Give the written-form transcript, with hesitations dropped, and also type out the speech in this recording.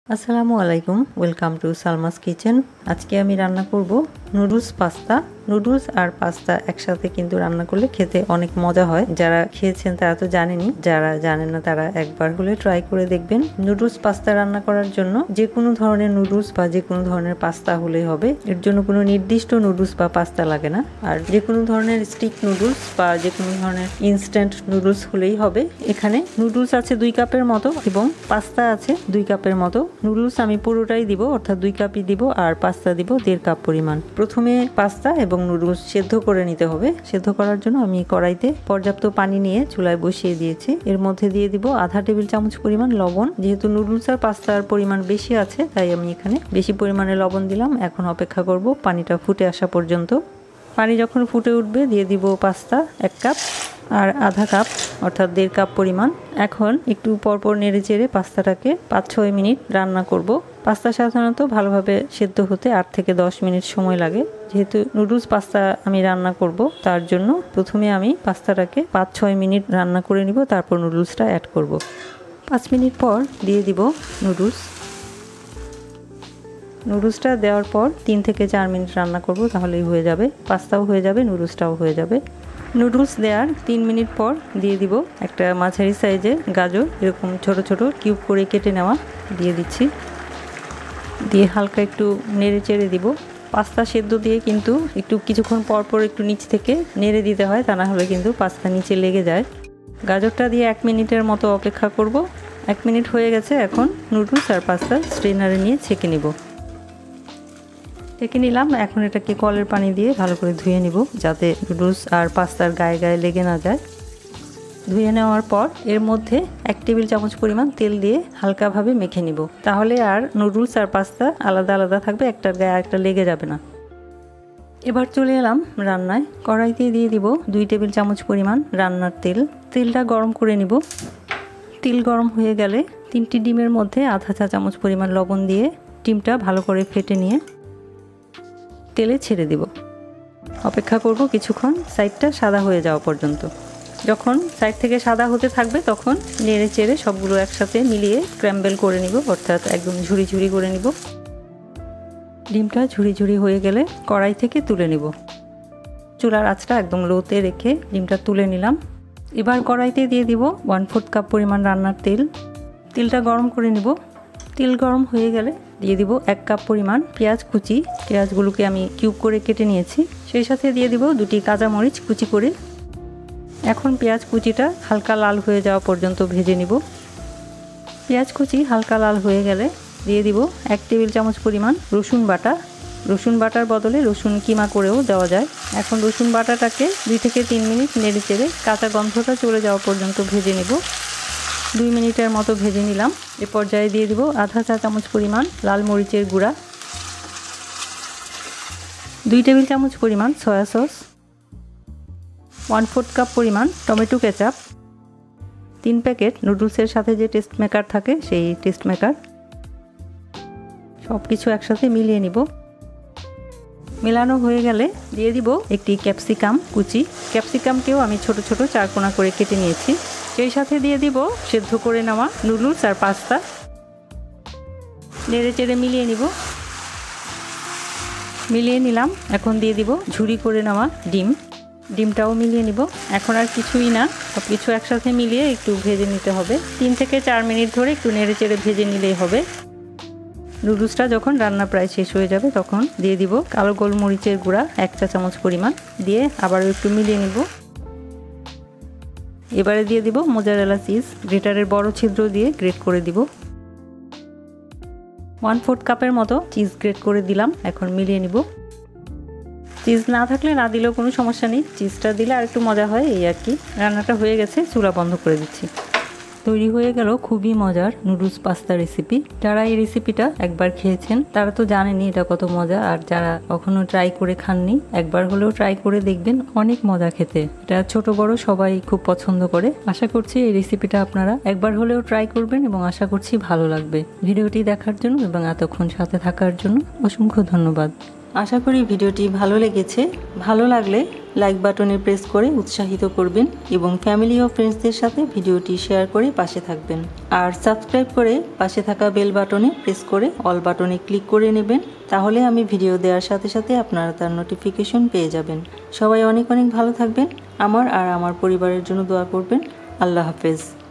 আসসালামু আলাইকুম, welcome to Salma's kitchen. আজকে আমি রান্না করব নুডলস পাস্তা। নুডলস আর পাস্তা একসাথে কিন্তু রান্না করলে খেতে অনেক মজা হয়। যারা খেয়েছেন তারা তো জানেনই, যারা জানেন না তারা একবার হলে ট্রাই করে দেখবেন। নুডলস পাস্তা রান্না করার জন্য যে কোনো ধরনের নুডলস বা যে কোনো ধরনের পাস্তা হলেই হবে। এর জন্য কোনো নির্দিষ্ট নুডলস বা পাস্তা লাগে না। আর যে কোনো ধরনের স্টিক নুডলস বা যে কোনো ধরনের ইনস্ট্যান্ট নুডলস হলেই হবে। এখানে নুডলস আছে 2 কাপের মতো এবং পাস্তা আছে 2 কাপের মতো। নুডলস আমি পুরোটাই দিব, অর্থাৎ 2 কাপই দিব, আর পাস্তা দিব 1.5 কাপ পরিমাণ। প্রথমে পাস্তা এবং নুডলস সেদ্ধ করে নিতে হবে। সেদ্ধ করার জন্য আমি কড়াইতে পর্যাপ্ত পানি নিয়ে চুলায় বসিয়ে দিয়েছি। এর মধ্যে দিয়ে দিব আধা টেবিল চামচ পরিমাণ লবণ। যেহেতু নুডলস আর পাস্তার পরিমাণ বেশি আছে তাই আমি এখানে বেশি পরিমাণে লবণ দিলাম। এখন অপেক্ষা করব পানিটা ফুটে আসা পর্যন্ত। পানি যখন ফুটে উঠবে দিয়ে দিব পাস্তা 1 কাপ আর আধা কাপ অর্থাৎ 1.5 কাপ পরিমাণ। এখন একটু পরপর নেড়ে চেড়ে পাস্তাটাকে 5-6 মিনিট রান্না করব। পাস্তা সাধারণত ভালোভাবে সেদ্ধ হতে 8 থেকে 10 মিনিট সময় লাগে। যেহেতু নুডলস পাস্তা আমি রান্না করব তার জন্য প্রথমে আমি পাস্তাটাকে 5-6 মিনিট রান্না করে নিব, তারপর নুডলসটা অ্যাড করব। 5 মিনিট পর দিয়ে দিব নুডলসটা দেওয়ার পর 3 থেকে 4 মিনিট রান্না করব, তাহলেই হয়ে যাবে। পাস্তাও হয়ে যাবে, নুডলসটাও হয়ে যাবে। নুডলস দেওয়ার 3 মিনিট পর দিয়ে দিব একটা মাঝারি সাইজের গাজর, এরকম ছোট ছোট কিউব করে কেটে নেওয়া দিয়ে দিচ্ছি। দিয়ে হালকা একটু নেড়ে চেড়ে দিব। পাস্তা সেদ্ধ দিয়ে কিন্তু একটু কিছুক্ষণ পর পর একটু নিচ থেকে নেড়ে দিতে হয়, তা না হলে কিন্তু পাস্তা নিচে লেগে যায়। গাজরটা দিয়ে 1 মিনিটের মতো অপেক্ষা করব। 1 মিনিট হয়ে গেছে। এখন নুডলস আর পাস্তা স্ট্রেনারে নিয়ে ছেঁকে নিব। ছেঁকে নিলাম। এখন এটাকে কলের পানি দিয়ে ভালো করে ধুয়ে নিব, যাতে নুডলস আর পাস্তার গায়ে গায়ে লেগে না যায়। ধুয়ে নেওয়ার পর এর মধ্যে 1 টেবিল চামচ পরিমাণ তেল দিয়ে হালকাভাবে মেখে নিব, তাহলে আর নুডলস আর পাস্তা আলাদা আলাদা থাকবে, একটার গায়ে আরেকটা লেগে যাবে না। এবার চলে এলাম রান্নায়। কড়াইতে দিয়ে দিব 2 টেবিল চামচ পরিমাণ রান্নার তেল। তেলটা গরম করে নিব। তেল গরম হয়ে গেলে 3টি ডিমের মধ্যে আধা চা চামচ পরিমাণ লবণ দিয়ে ডিমটা ভালো করে ফেটে নিয়ে তেলে ছেড়ে দিব। অপেক্ষা করব কিছুক্ষণ, সাইডটা সাদা হয়ে যাওয়া পর্যন্ত। যখন সাইড থেকে সাদা হতে থাকবে তখন নেড়ে চেড়ে সবগুলো একসাথে মিলিয়ে স্ক্র্যাম্বল করে নিব, অর্থাৎ একদম ঝুরি ঝুরি করে নিব। ডিমটা ঝুরি ঝুরি হয়ে গেলে কড়াই থেকে তুলে নিব। চুলার আঁচটা একদম লোতে রেখে ডিমটা তুলে নিলাম। এবার কড়াইতে দিয়ে দিব 1/4 কাপ পরিমাণ রান্নার তেল। তেলটা গরম করে নিব। তেল গরম হয়ে গেলে দিয়ে দিব 1 কাপ পরিমাণ পেঁয়াজ কুচি। পেঁয়াজগুলোকে আমি কিউব করে কেটে নিয়েছি। সেই সাথে দিয়ে দিব 2টি কাঁচামরিচ কুচি করে। এখন পেঁয়াজ কুচিটা হালকা লাল হয়ে যাওয়া পর্যন্ত ভেজে নিব। পেঁয়াজ কুচি হালকা লাল হয়ে গেলে দিয়ে দিব 1 টেবিল চামচ পরিমাণ রসুন বাটা। রসুন বাটার বদলে রসুন কিমা করেও দেওয়া যায়। এখন রসুন বাটাটাকে 2 থেকে 3 মিনিট নেড়ে চেড়ে কাঁচা গন্ধটা চলে যাওয়া পর্যন্ত ভেজে নেব। 2 মিনিটের মতো ভেজে নিলাম। এ পর্যায়ে দিয়ে দিব আধা চা চামচ পরিমাণ লাল মরিচের গুঁড়া, 2 টেবিল চামচ পরিমাণ সয়া সস, 1/4 কাপ পরিমাণ টমেটো কেচাপ, 3 প্যাকেট নুডলসের সাথে যে টেস্ট মেকার থাকে সেই টেস্ট মেকার। সব কিছু একসাথে মিলিয়ে নিব। মেলানো হয়ে গেলে দিয়ে দিব একটি ক্যাপসিকাম কুচি। ক্যাপসিকামকেও আমি ছোট ছোট 4 কোনা করে কেটে নিয়েছি। সেই সাথে দিয়ে দিব সেদ্ধ করে নেওয়া নুডলস আর পাস্তা। নেড়ে চেড়ে মিলিয়ে নিলাম। এখন দিয়ে দিব ঝুরি করে নেওয়া ডিমটাও মিলিয়ে নিব। এখন আর কিছুই না, সব কিছু একসাথে মিলিয়ে একটু ভেজে নিতে হবে। 3 থেকে 4 মিনিট ধরে একটু নেড়ে চেড়ে ভেজে নিলেই হবে। নুডলসটা যখন রান্না প্রায় শেষ হয়ে যাবে তখন দিয়ে দিব কালো গোলমরিচের গুঁড়া 1 চা চামচ পরিমাণ দিয়ে আবারও একটু মিলিয়ে নিব। এবারে দিয়ে দিব মোজারেলা চিজ। গ্রেটারের বড় ছিদ্র দিয়ে গ্রেট করে দিব। 1/4 কাপের মতো চিজ গ্রেট করে দিলাম। এখন মিলিয়ে নিব। চিজ না থাকলে না দিলেও কোনো সমস্যা নেই, চিজটা দিলে আর একটু মজা হয়, এই আর কি। রান্নাটা হয়ে গেছে, চুলা বন্ধ করে দিচ্ছি। তৈরি হয়ে গেল খুবই মজার নুডলস পাস্তা রেসিপি। যারা এই রেসিপিটা একবার খেয়েছেন তারা তো জানেনই এটা কত মজা, আর যারা কখনো ট্রাই করে খাননি একবার হলেও ট্রাই করে দেখবেন, অনেক মজা খেতে। এটা ছোট বড় সবাই খুব পছন্দ করে। আশা করছি এই রেসিপিটা আপনারা একবার হলেও ট্রাই করবেন এবং আশা করছি ভালো লাগবে। ভিডিওটি দেখার জন্য এবং এতক্ষণ সাথে থাকার জন্য অসংখ্য ধন্যবাদ। আশা করি ভিডিওটি ভালো লেগেছে। ভালো লাগলে লাইক বাটনে প্রেস করে উৎসাহিত করবেন এবং ফ্যামিলি ও ফ্রেন্ডসদের সাথে ভিডিওটি শেয়ার করে পাশে থাকবেন। আর সাবস্ক্রাইব করে পাশে থাকা বেল বাটনে প্রেস করে অল বাটনে ক্লিক করে নেবেন, তাহলে আমি ভিডিও দেওয়ার সাথে সাথে আপনারা তার নোটিফিকেশন পেয়ে যাবেন। সবাই অনেক অনেক ভালো থাকবেন। আমার আর আমার পরিবারের জন্য দোয়া করবেন। আল্লাহ হাফেজ।